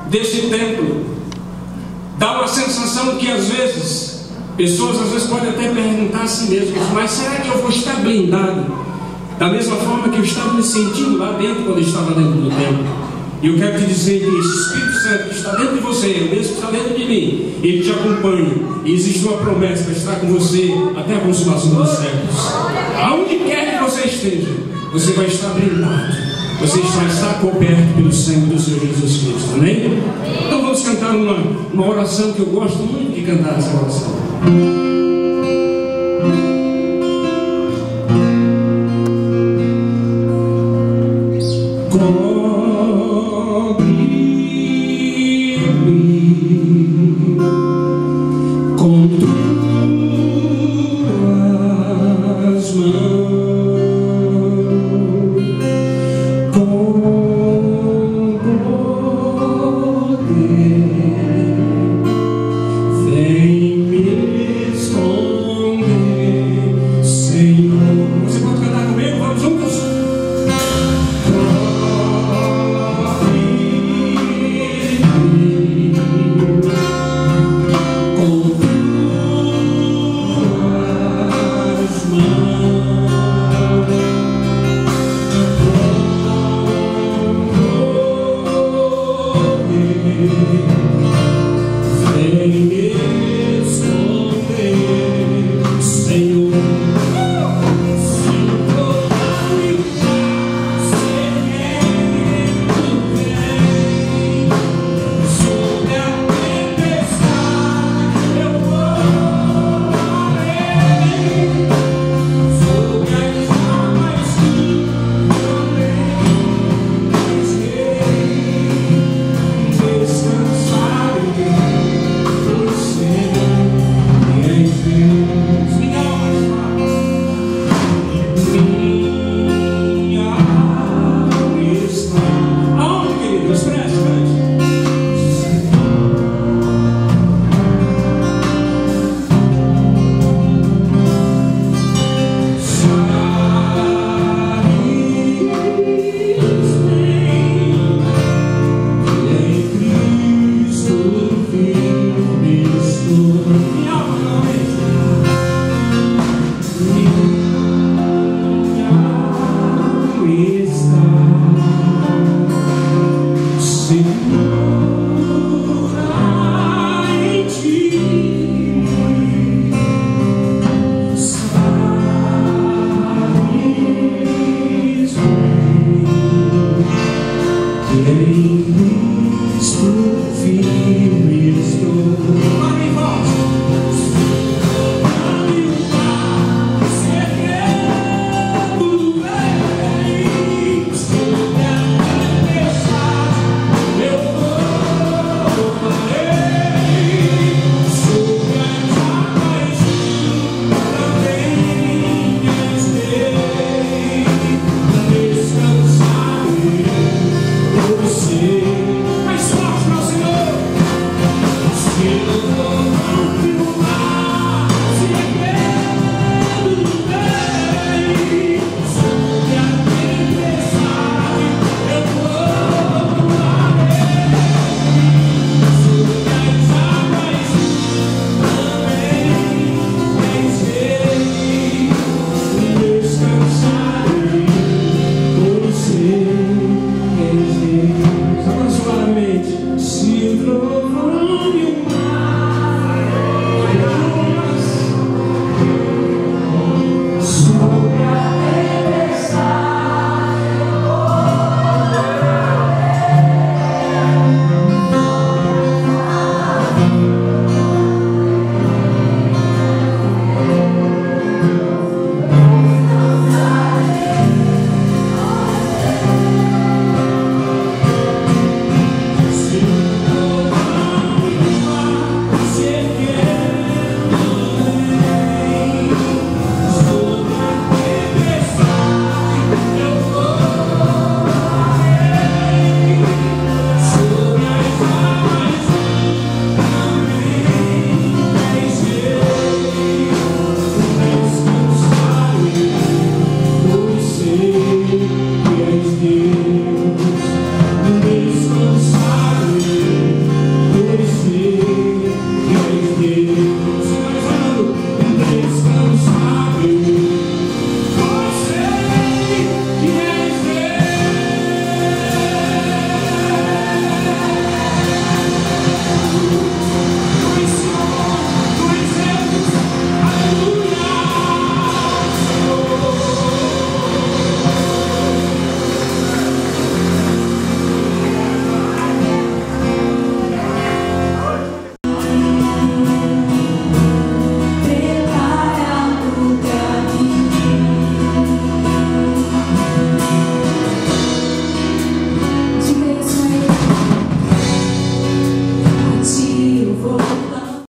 desse templo. Dá uma sensação que às vezes, pessoas às vezes podem até perguntar a si mesmas: mas será que eu vou estar blindado? Da mesma forma que eu estava me sentindo lá dentro quando eu estava dentro do templo. E eu quero te dizer que esse Espírito Santo que está dentro de você, o mesmo que está dentro de mim, ele te acompanha. E existe uma promessa para estar com você até a consumação dos séculos. Aonde quer que você esteja, você vai estar blindado. Você vai estar coberto pelo sangue do Senhor Jesus Cristo. Amém? Então vamos cantar uma oração que eu gosto muito de cantar essa oração. Sim.